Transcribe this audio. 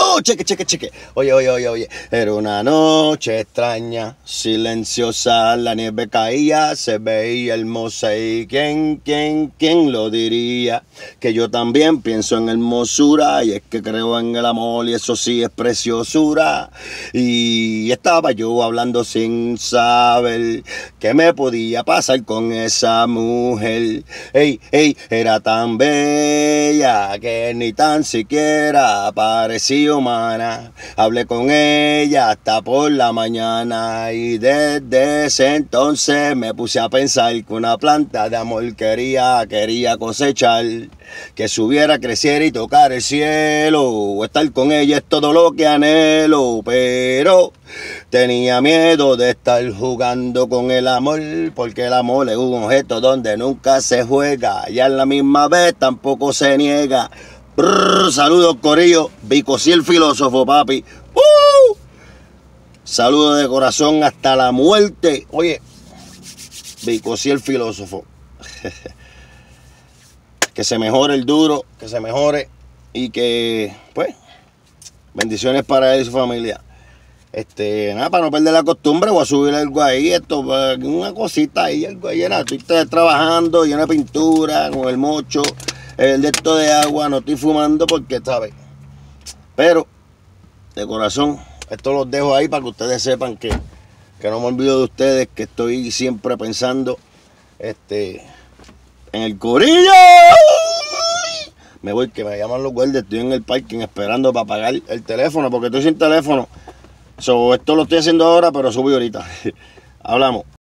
Cheque, cheque, cheque. Oye. Era una noche extraña, silenciosa, la nieve caía, se veía hermosa. ¿Y quién lo diría? Que yo también pienso en hermosura, y es que creo en el amor, y eso sí es preciosura. Y estaba yo hablando sin saber qué me podía pasar con esa mujer. Ey, era tan bella que ni tan siquiera parecía humana. Hablé con ella hasta por la mañana, y desde ese entonces me puse a pensar que una planta de amor quería cosechar, que subiera, creciera y tocar el cielo. Estar con ella es todo lo que anhelo, pero tenía miedo de estar jugando con el amor, porque el amor es un objeto donde nunca se juega y a la misma vez tampoco se niega. Saludos, corillo. Bicosí el filósofo, papi. Saludos de corazón hasta la muerte. Oye, Bicosí el filósofo. Que se mejore el duro, que se mejore, y que, pues, bendiciones para él y su familia. Nada, para no perder la costumbre, voy a subir algo ahí, una cosita ahí, algo ahí, nada. Estoy trabajando, lleno de pintura, con el mocho, el de esto de agua, no estoy fumando porque, ¿sabes? Pero, de corazón, esto los dejo ahí para que ustedes sepan que no me olvido de ustedes, que estoy siempre pensando, en el corillo. Me voy, que me llaman los guardias, estoy en el parking esperando para pagar el teléfono, porque estoy sin teléfono. Esto lo estoy haciendo ahora, pero subí ahorita. Hablamos.